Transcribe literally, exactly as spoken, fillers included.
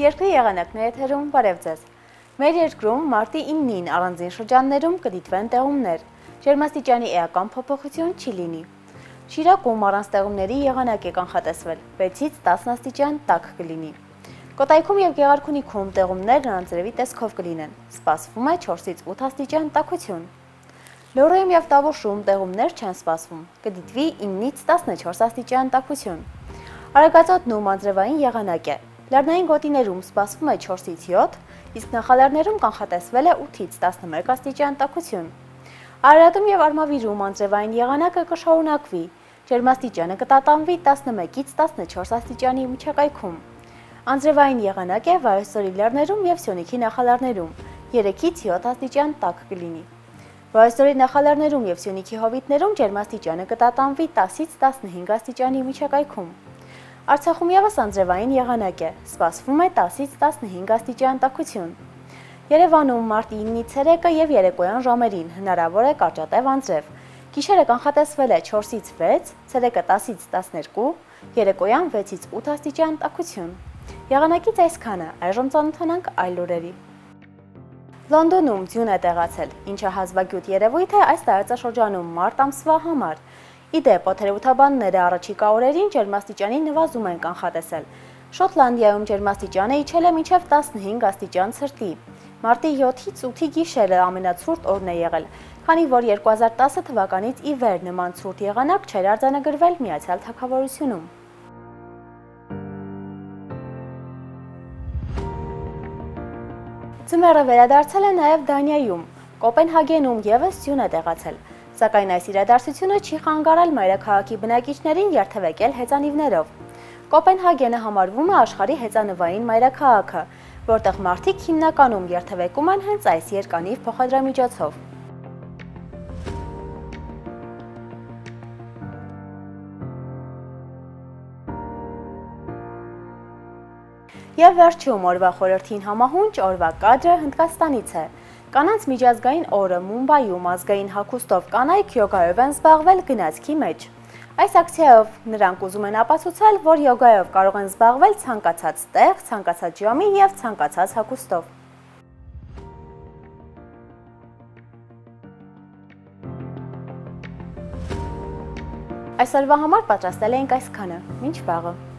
Երկրի եղանակն եթերում բարև ձեզ։ Մեր երկրում մարտի իննին առանձին շրջաններում կդիտվեն տեղումներ։ Ջերմաստիճանի էական փոփոխություն չի լինի։ Շիրակում առանց տեղումների եղանակ է կանխատեսվել, վեցից տասն աստիճան տաք կլինի։ Կոտայքում և Գեղարքունիքում տեղումներն անձրևի տեսքով կլինեն, սպասվում է չորսից ութ աստիճան տաքություն։ Լոռիում և Տավուշում տեղումներ չեն սպասվում, կդիտվի իննից տասնչորս աստիճան տաքություն։ Արագածոտնում անձրևային եղանակ է, լեռնային գոտիներում սպասվում է չորսից յոթ, իսկ նախալեռներում կանխատեսվել է ութից տասնմեկ աստիճան տաքություն։ Արարատում և Արմավիրում անձրևային եղանակը կշարունակվի, ջերմաստիճանը կտատանվի տասնմեկից տասնչորս աստիճանի միջակայքում։ Անձրևային եղանակ է Վայոց ձորի լեռներում և Սյունիքի նախալեռներում, երեքից յոթ աստիճան տաք կլինի։ Վայոց ձորի նախալեռներում և Սյունիքի հովիտներում ջերմաստիճանը կտատանվի տասից տասնհինգ աստիճանի միջակայքում։ Արցախում ևս անձրևային եղանակ է, սպասվում է տասից տասնհինգ աստիճան տաքություն։ Երևանում մարտի իննից ցերեկը և երեկոյան ժամերին հնարավոր է կարճատև անձրև։ Գիշերը կանխատեսվել է չորսից վեց, ցերեկը տասից տասներկու, երեկոյան վեցից ութ աստիճան տաքություն։ Եղանակից այսքանը, այժմ ծանոթանանք այլ լուրերի։ Լոնդոնում ձյուն է տեղացել, ինչը հազվագյուտ երևույթ է այս տարածաշրջանում մարտ ամսվա համար։ Ի դեպ, օդերևութաբանները առաջիկա օրերին ջերմաստիճանի նվազում են կանխատեսել։ Շոտլանդիայում ջերմաստիճանը իջել է մինչև տասնհինգ աստիճան ցրտի։ Մարտի յոթից ութի գիշերը ամենացուրտ օրն է եղել, քանի որ երկու հազար տասը թվականից ի վեր նման ցուրտ եղանակ չէր արձանագրվել Միացյալ Թագավորությունում։ Ձմեռը վերադարձել է նաև Դանիայում, Կոպենհագենում ևս ձյուն է տեղացել, սակայն այս իրադարձությունը չի խանգարել մայրաքաղաքի բնակիչներին երթևեկել հեծանիվներով։ Կոպենհագենը համարվում է աշխարհի հեծանվային մայրաքաղաքը, որտեղ մարդիկ հիմնականում երթևեկում են հենց այս երկանիվ փոխադրամիջոցով։ Եվ վերջում օրվա խորհրդին համահունչ օրվա կադրը Հնդկաստանից է։ Կանանց միջազգային օրը Մումբայում ազգային հագուստով կանայք յոգայով են զբաղվել գնացքի մեջ։ Այս ակցիայով նրանք ուզում են ապացուցել, որ յոգայով կարող են զբաղվել ցանկացած տեղ, ցանկացած ժամի և ցանկացած հագուստով։ Այսօրվա համար պատրաստել էինք այսքանը, մինչ վաղը։